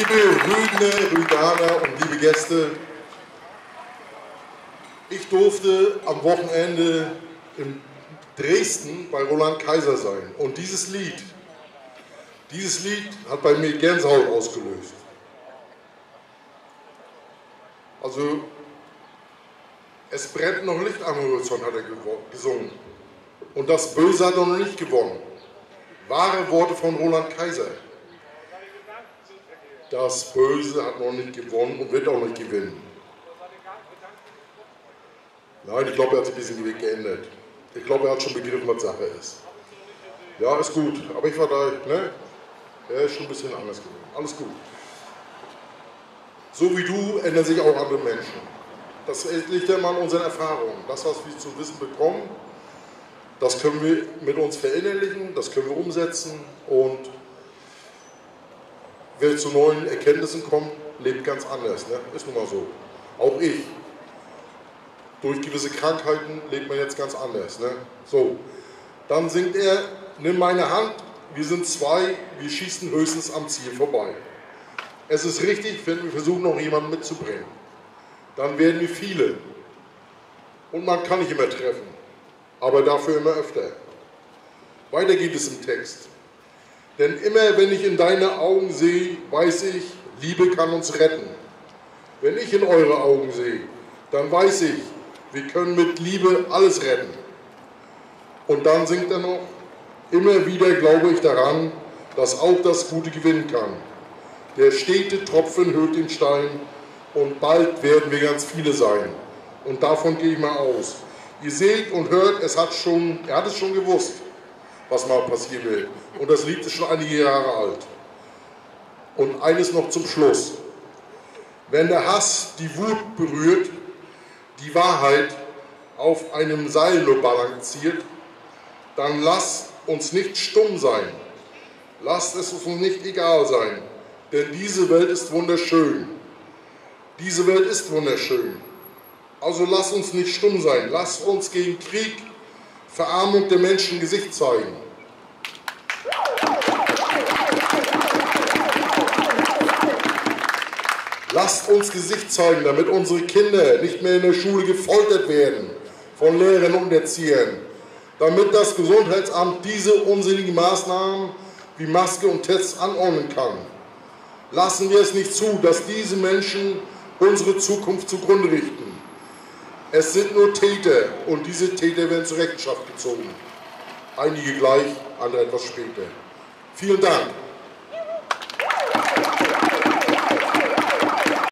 Liebe Rügener, Rüganer und liebe Gäste, ich durfte am Wochenende in Dresden bei Roland Kaiser sein. Und dieses Lied hat bei mir Gänsehaut ausgelöst. Also, es brennt noch Licht am Horizont, hat er gesungen. Und das Böse hat noch nicht gewonnen. Wahre Worte von Roland Kaiser. Das Böse hat noch nicht gewonnen und wird auch nicht gewinnen. Nein, ich glaube, er hat sich ein bisschen geändert. Ich glaube, er hat schon begriffen, was Sache ist. Ja, ist gut. Aber ich war da, ne? Er ist schon ein bisschen anders geworden. Alles gut. So wie du ändern sich auch andere Menschen. Das liegt ja immer an unseren Erfahrungen. Das, was wir zu wissen bekommen, das können wir mit uns verinnerlichen, das können wir umsetzen. Und wer zu neuen Erkenntnissen kommt, lebt ganz anders. Ne? Ist nun mal so. Auch ich. Durch gewisse Krankheiten lebt man jetzt ganz anders. Ne? So, dann singt er, nimm meine Hand, wir sind zwei, wir schießen höchstens am Ziel vorbei. Es ist richtig, wenn wir versuchen, noch jemanden mitzubringen. Dann werden wir viele. Und man kann nicht immer treffen, aber dafür immer öfter. Weiter geht es im Text. Denn immer, wenn ich in deine Augen sehe, weiß ich, Liebe kann uns retten. Wenn ich in eure Augen sehe, dann weiß ich, wir können mit Liebe alles retten. Und dann singt er noch, immer wieder glaube ich daran, dass auch das Gute gewinnen kann. Der stete Tropfen höhlt den Stein und bald werden wir ganz viele sein. Und davon gehe ich mal aus. Ihr seht und hört, er hat es schon gewusst, was mal passieren wird. Und das Lied ist schon einige Jahre alt. Und eines noch zum Schluss. Wenn der Hass die Wut berührt, die Wahrheit auf einem Seil nur balanciert, dann lasst uns nicht stumm sein. Lasst es uns nicht egal sein. Denn diese Welt ist wunderschön. Diese Welt ist wunderschön. Also lasst uns nicht stumm sein. Lasst uns gegen Krieg, Verarmung der Menschen Gesicht zeigen. Lasst uns Gesicht zeigen, damit unsere Kinder nicht mehr in der Schule gefoltert werden von Lehrern und Erziehern. Damit das Gesundheitsamt diese unsinnigen Maßnahmen wie Maske und Tests anordnen kann. Lassen wir es nicht zu, dass diese Menschen unsere Zukunft zugrunde richten. Es sind nur Täter und diese Täter werden zur Rechenschaft gezogen. Einige gleich, andere etwas später. Vielen Dank.